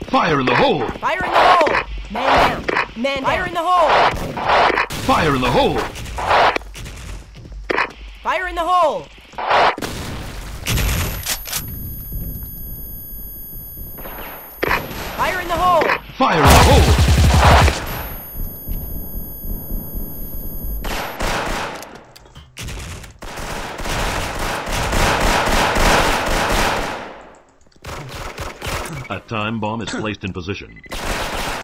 Fire in the hole! Fire in the hole! Man down! Man down! Fire in the hole! Fire in the hole! Fire in the hole! Fire in the hole! Fire in the hole! A time bomb is placed in position.